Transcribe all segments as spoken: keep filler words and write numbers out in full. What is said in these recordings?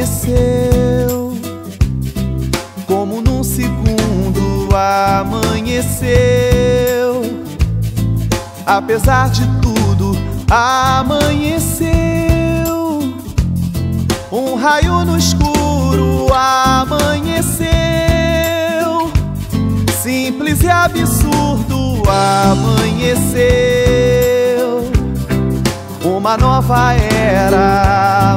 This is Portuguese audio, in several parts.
amanheceu, como num segundo amanheceu. Apesar de tudo, amanheceu. Um raio no escuro amanheceu. Simples e absurdo amanheceu. Uma nova era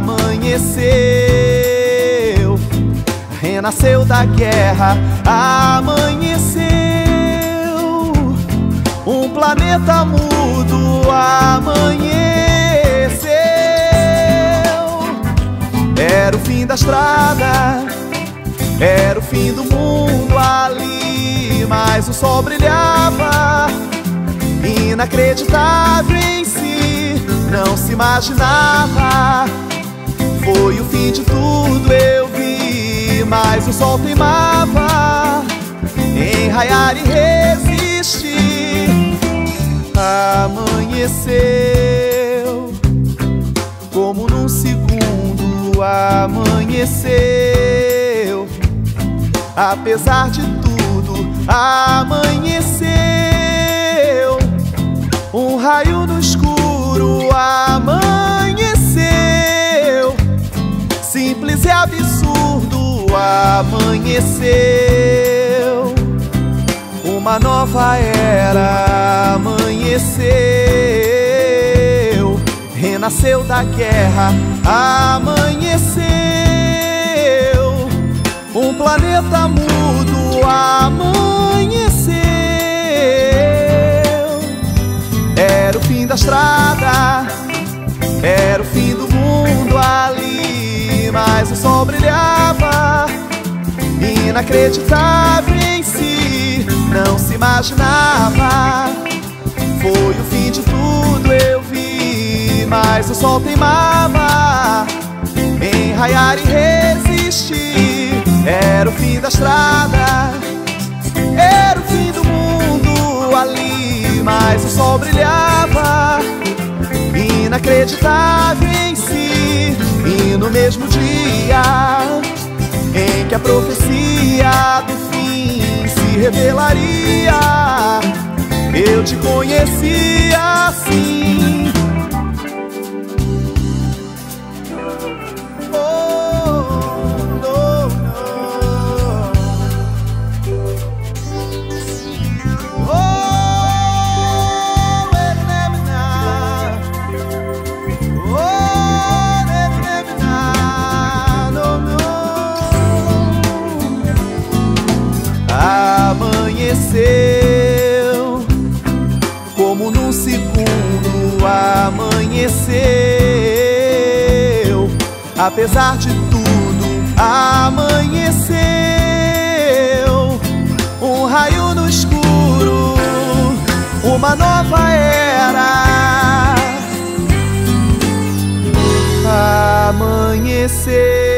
amanheceu. Renasceu da guerra, amanheceu. Um planeta mudo amanheceu. Era o fim da estrada, era o fim do mundo ali, mas o sol brilhava, inacreditável em si, não se imaginava. Foi o fim de tudo, eu vi, mas o sol teimava em raiar e resistir. Amanheceu, como num segundo amanheceu. Apesar de tudo, amanheceu. Um raio no escuro amanheceu. Simples e absurdo amanheceu. Uma nova era amanheceu. Renasceu da guerra, amanheceu. Um planeta mudo amanheceu. Era o fim da estrada, era o fim do mundo ali, mas o sol brilhava, inacreditável em si, não se imaginava. Foi o fim de tudo, eu vi, mas o sol teimava em raiar e resistir. Era o fim da estrada, era o fim do mundo ali, mas o sol brilhava, inacreditável em si. E no mesmo dia em que a profecia do fim se revelaria, eu te conheci assim. Amanheceu, como num segundo amanheceu. Apesar de tudo, amanheceu. Um raio no escuro, uma nova era amanheceu.